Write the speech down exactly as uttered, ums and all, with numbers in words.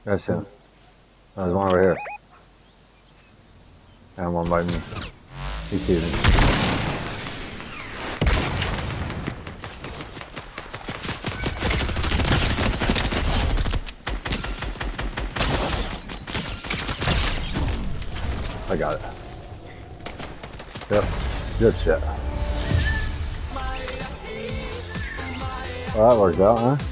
That's him. There's one over here. And one by me. He's shooting. I got it. Yep. Good shit. Well, that worked out, huh?